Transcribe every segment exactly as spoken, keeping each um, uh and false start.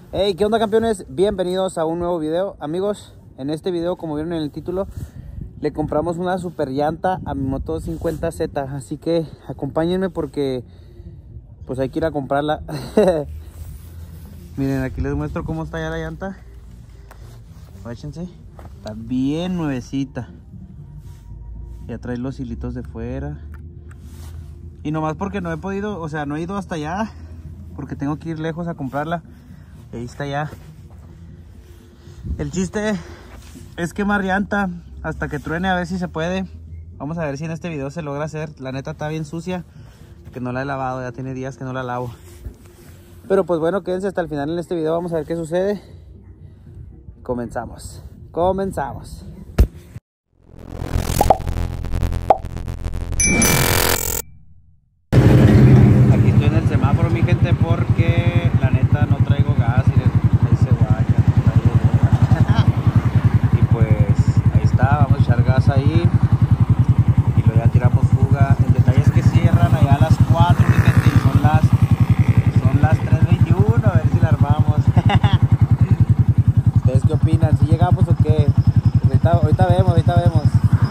Hey, ¿qué onda, campeones? Bienvenidos a un nuevo video. Amigos, en este video, como vieron en el título, le compramos una super llanta a mi moto cincuenta Z. Así que acompáñenme porque pues hay que ir a comprarla. Miren, aquí les muestro cómo está ya la llanta. Fíjense, está bien nuevecita. Ya trae los hilitos de fuera. Y nomás porque no he podido, o sea, no he ido hasta allá, porque tengo que ir lejos a comprarla. Ahí está ya. El chiste es quemar llanta hasta que truene, a ver si se puede. Vamos a ver si en este video se logra hacer. La neta está bien sucia, que no la he lavado, ya tiene días que no la lavo. Pero pues bueno, quédense hasta el final en este video, vamos a ver qué sucede. Comenzamos, comenzamos. Aquí estoy en el semáforo, mi gente, porque la neta no traigo gas y ese guaya, no traigo gas. Y pues ahí está, vamos a echar gas ahí y luego ya tiramos fuga. El detalle es que cierran allá a las cuatro, mi gente, y son las son las tres veintiuno, a ver si la armamos. ¿Ustedes qué opinan? ¿Si llegamos o qué? Ahorita, ahorita vemos, ahorita vemos.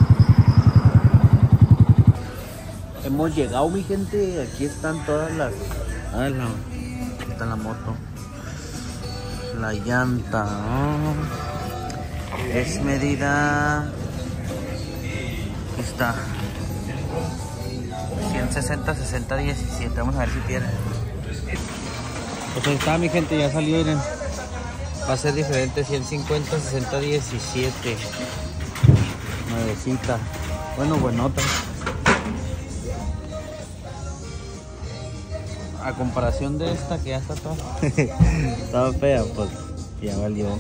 Hemos llegado, mi gente. Aquí están todas las... Ah, no. Aquí está la moto. La llanta, ¿no? Es medida... Aquí está. ciento sesenta, sesenta, diecisiete. Vamos a ver si tiene. Pues ahí está, mi gente. Ya salió, miren. Va a ser diferente. ciento cincuenta, sesenta, diecisiete. Nuevecita. Bueno, buenota. A comparación de esta que ya está toda estaba fea, pues ya valió.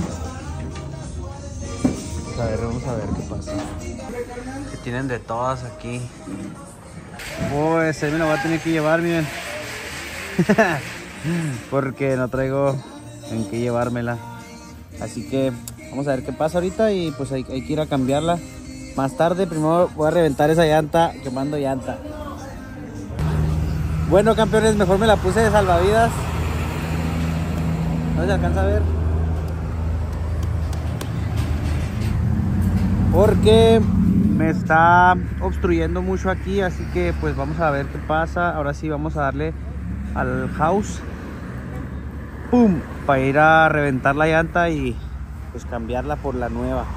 Vamos a ver, vamos a ver qué pasa. Que tienen de todas aquí. Pues él me la va a tener que llevar, miren. Porque no traigo en qué llevármela. Así que vamos a ver qué pasa ahorita y pues hay, hay que ir a cambiarla más tarde. Primero voy a reventar esa llanta, quemando llanta. Bueno, campeones, mejor me la puse de salvavidas. No se alcanza a ver. Porque me está obstruyendo mucho aquí. Así que pues vamos a ver qué pasa. Ahora sí vamos a darle al house. ¡Pum! Para ir a reventar la llanta y pues cambiarla por la nueva.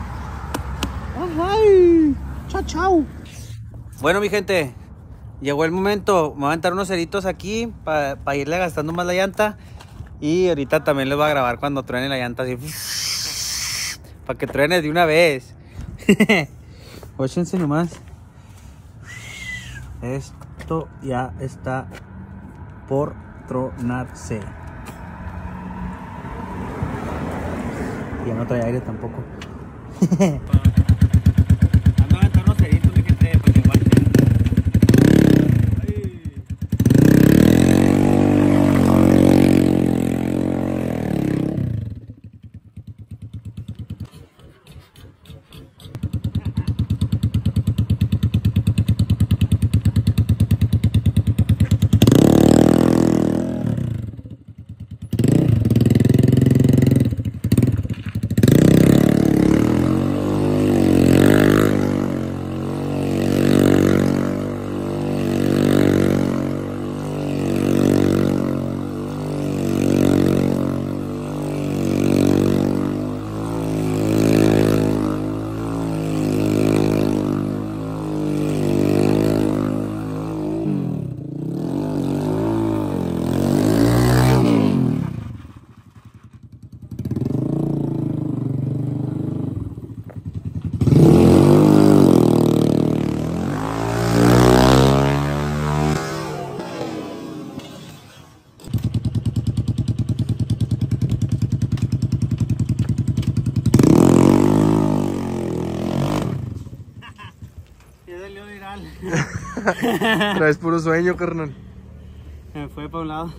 ¡Ay! ¡Chao, chao! Bueno, mi gente, llegó el momento. Me voy a aventar unos ceritos aquí para pa irle gastando más la llanta. Y ahorita también les voy a grabar cuando truene la llanta así. Para que truene de una vez. Óchense nomás. Esto ya está por tronarse. Ya no trae aire tampoco. Ando a aventar unos ceritos, mi gente, para que aguanten. Traes puro sueño, carnal. Me fue para un lado.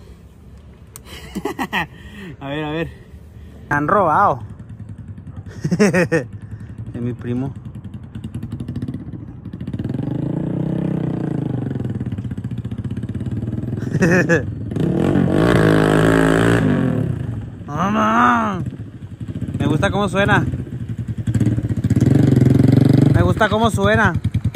A ver, a ver. Me han robado. Es mi primo. Ah. mamá. Me gusta cómo suena. Me gusta cómo suena.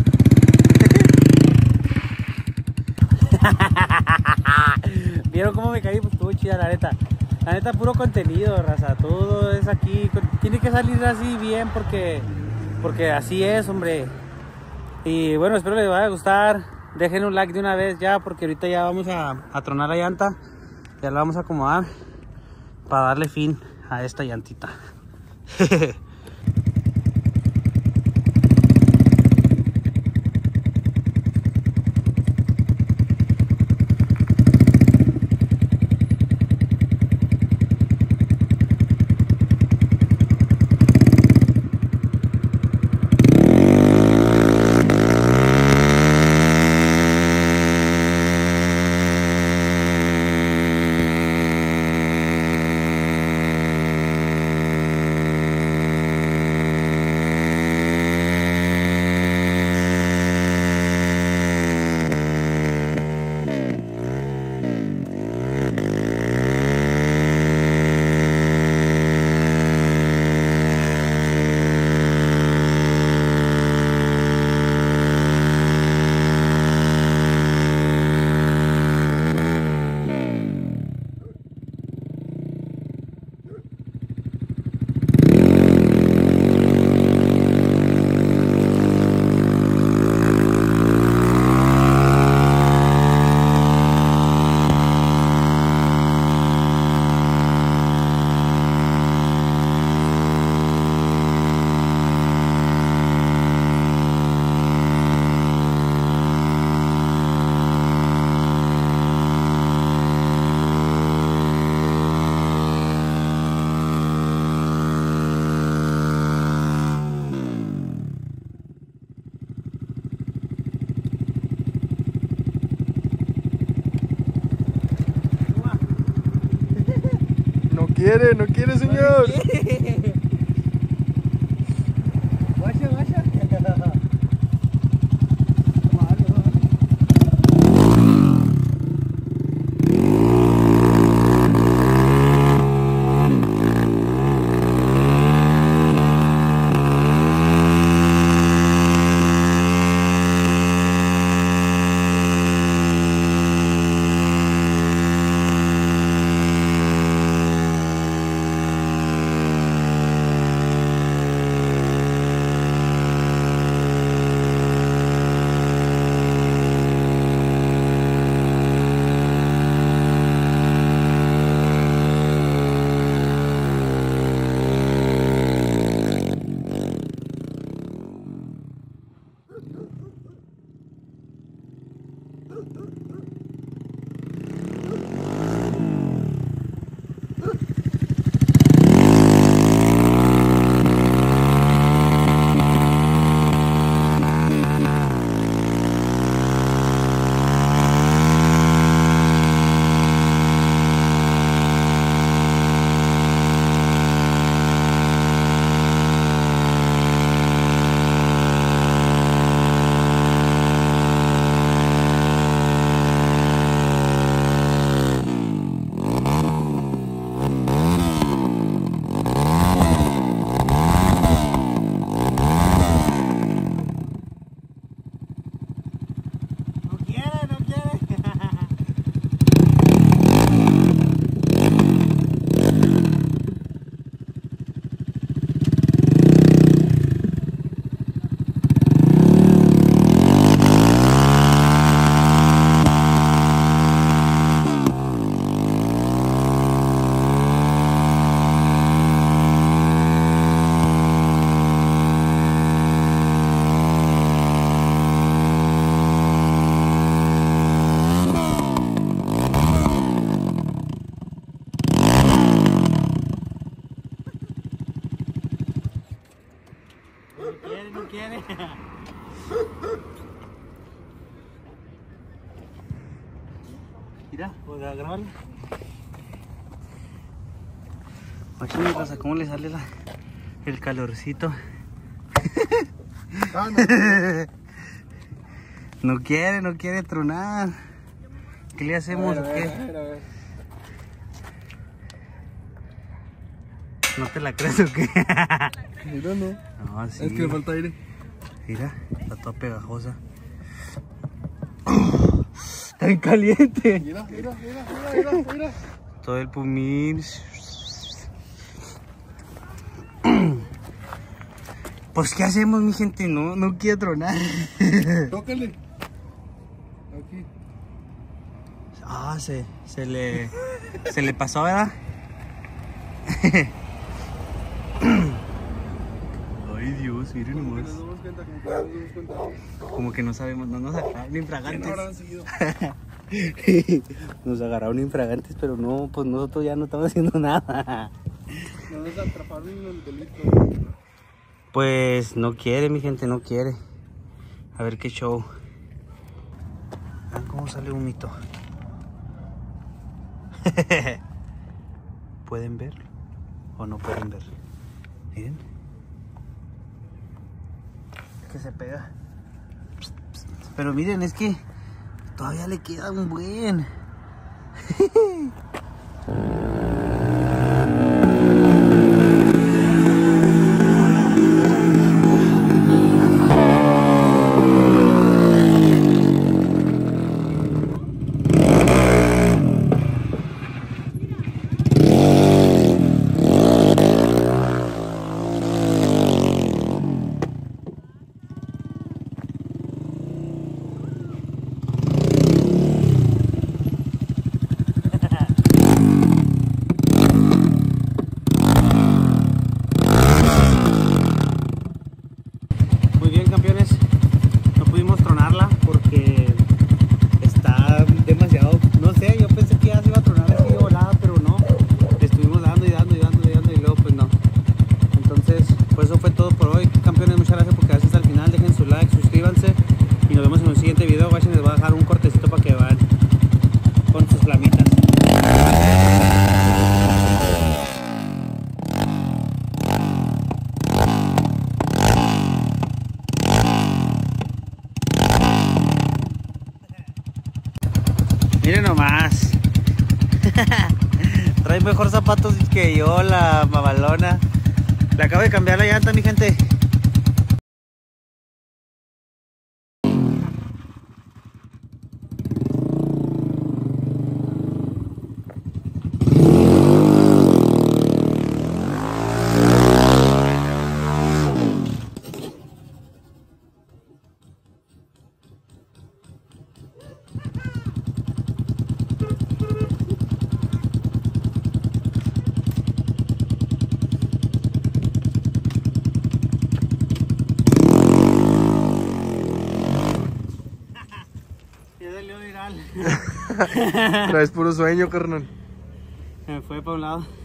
¿Vieron cómo me caí? Pues estuvo chida, la neta. La neta, puro contenido, raza. Todo es aquí. Tiene que salir así bien porque, porque así es, hombre. Y bueno, espero les vaya a gustar. Dejen un like de una vez ya, porque ahorita ya vamos a, a tronar la llanta. Ya la vamos a acomodar para darle fin a esta llantita. No quiere, no quiere, señor. Guacha, guacha. Mira, voy a grabarlo. Aquí me pasa cómo le sale la, el calorcito. Ah, no. No quiere, no quiere tronar. ¿Qué le hacemos? A ver, ¿O qué? a ver, a ver. ¿No te la crees o qué? Mira, no. No, sí. Es que le falta aire. Mira, está toda pegajosa. Está bien caliente. Mira, mira, mira, mira, mira, mira. Todo el pumín. Pues, ¿qué hacemos, mi gente? No, no quiero tronar. Tócale. Aquí. Ah, se, se le, se le pasó, ¿verdad? Ay, Dios, miren Como que nomás. nos damos cuenta, como que nos damos cuenta. Como que no sabemos, no nos agarraron infragantes. ¿Quién habrán seguido? Nos agarraron infragantes, pero no, pues nosotros ya no estamos haciendo nada. No nos atraparon en el delito. Pues no quiere, mi gente, no quiere. A ver qué show. Vean cómo sale un mito. ¿Pueden ver o no pueden ver? Miren. Que se pega. Pero miren, es que todavía le queda un buen. Muy bien, campeones, no pudimos tronarla porque está demasiado, no sé, yo pensé que ya se iba a tronar así de volada, pero no, le estuvimos dando y dando y dando y dando y luego pues no. Entonces, pues eso fue todo por hoy, campeones. Muchas gracias por quedarse hasta el final, dejen su like, suscríbanse y nos vemos en un siguiente video. Guachen, les voy a dejar un cortecito para que vean con sus flamitas. Miren nomás. Trae mejor zapatos que yo, la mamalona. Le acabo de cambiar la llanta, mi gente. Ya salió viral. Traes puro sueño, carnal. Me fue para un lado.